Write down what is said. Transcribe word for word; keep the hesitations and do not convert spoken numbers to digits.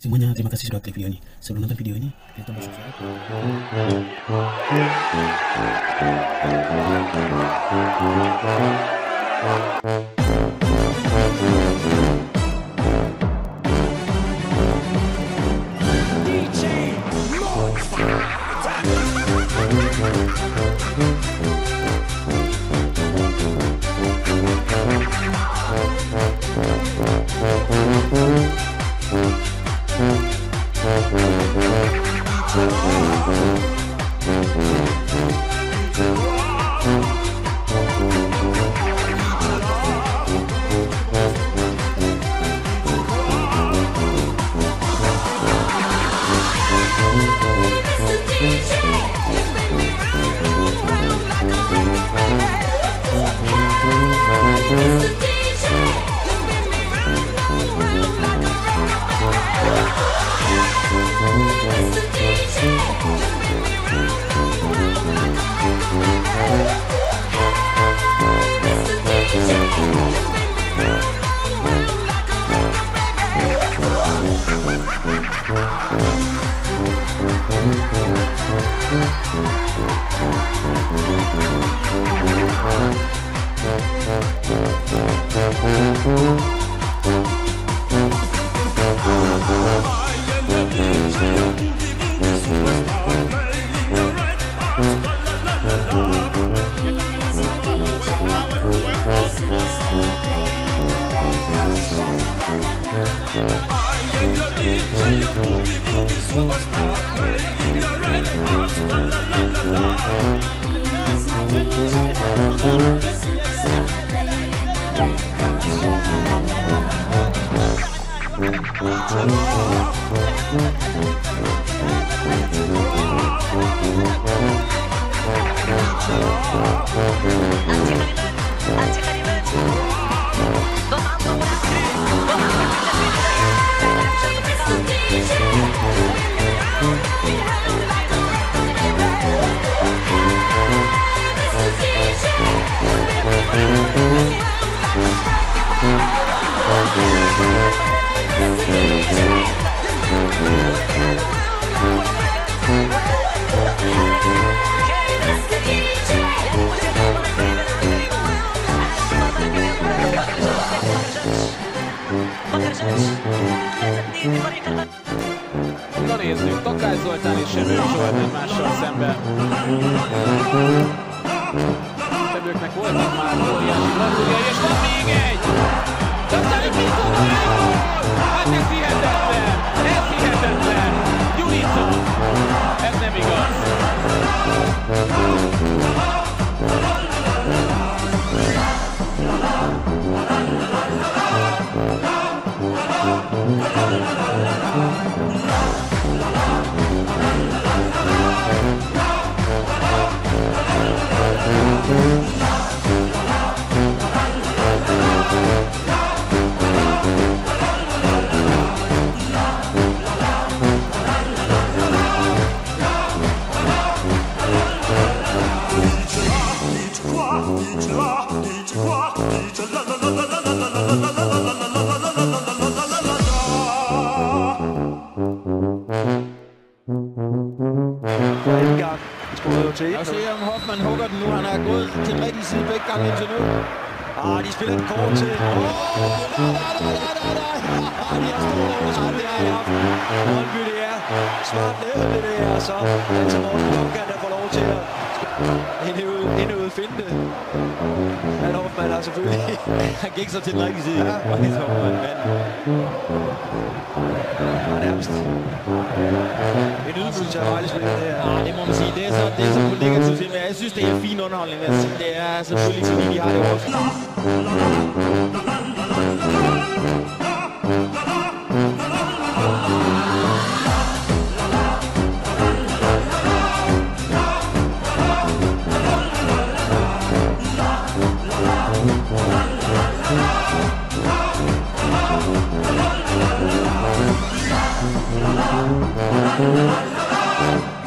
Semuanya, terima kasih sudah klik video ini. Sebelum nonton video ini, klik tombol subscribe. Na nézzük, Takács Zoltán és Semő Zsolt egymással szemben. Tevőknek voltak már óriási gratuljára, és van még egy! Takács Zoltán! Hát ez hihetetlen! Ez hihetetlen! Gyurica! Ez nem igaz! Og se om Hoffmann hugger den nu. Han er gået til den rigtige side begge gange indtil nu. Ah, de spiller den kort til. Åh, nej, nej, nej, nej, nej. De er store overskud, det er Brøndby, det er. Smart lavet det der, så altså Morten Hoffmann, der får lov til at ind ud finde det. Men Hoffmann har selvfølgelig... Han gik så til den rigtige side. Ja, og helt Hoffmann, men... Ja, nærmest. En ydmygelse af Vejle spiller det her. Ja, det må man sige. Det er så, det er så på negativt til, men jeg synes, det er fin underholdning. Det er selvfølgelig, fordi de har det også. Thank you.